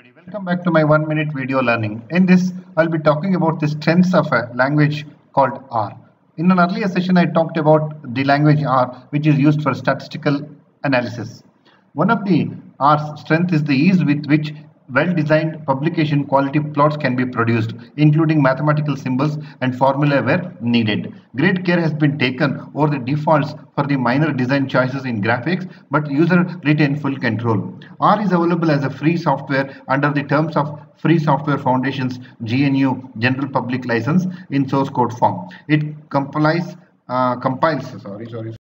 Welcome back to my 1 minute video learning. In this, I'll be talking about the strengths of a language called R. In an earlier session, I talked about the language R, which is used for statistical analysis. One of the R's strength is the ease with which well-designed publication quality plots can be produced, including mathematical symbols and formulae where needed. Great care has been taken over the defaults for the minor design choices in graphics, but user retain full control. R is available as a free software under the terms of Free Software Foundation's GNU General Public License in source code form. It compiles